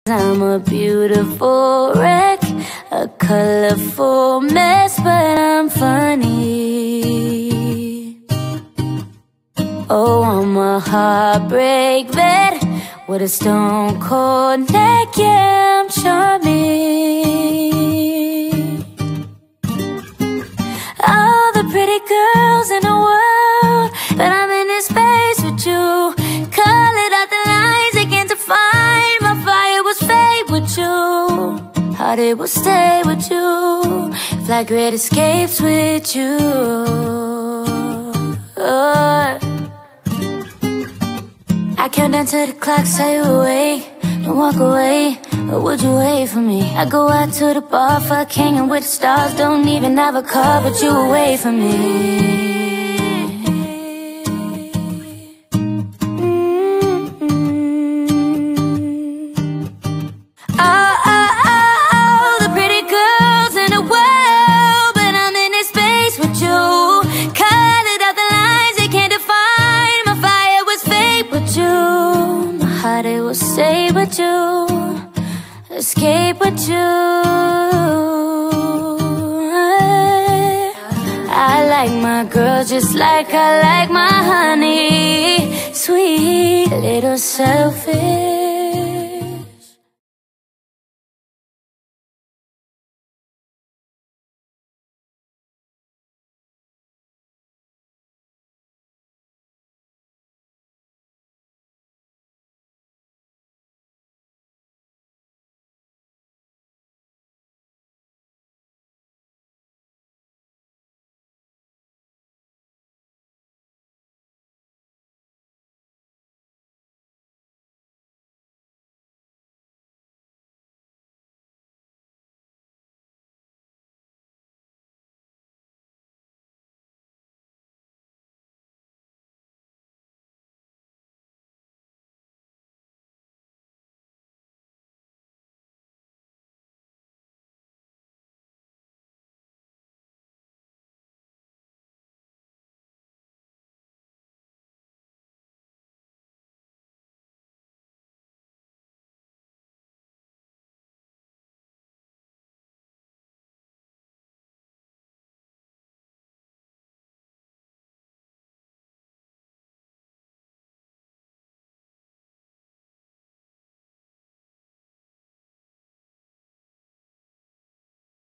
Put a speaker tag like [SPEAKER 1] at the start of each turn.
[SPEAKER 1] I'm a beautiful wreck, a colorful mess, but I'm funny. Oh, I'm a heartbreak vet with a stone cold neck, yeah, I'm charming. All the pretty girls in the world, but I'm in this space with you. Call it out the lines, they can't define. My fire was fade with you, heart it will stay with you. Fly great escapes with you. I count down to the clock, say you awake. Don't walk away, or would you wait for me? I go out to the bar, fuck hanging with the stars. Don't even have a car, but you wait for me. All the pretty girls in the world, but I'm in this space with you. Colored out the lines, they can't define. My fire was fake with you, my heart it will stay with you, escape with you. I like my girl just like I like my honey, sweet, a little selfish.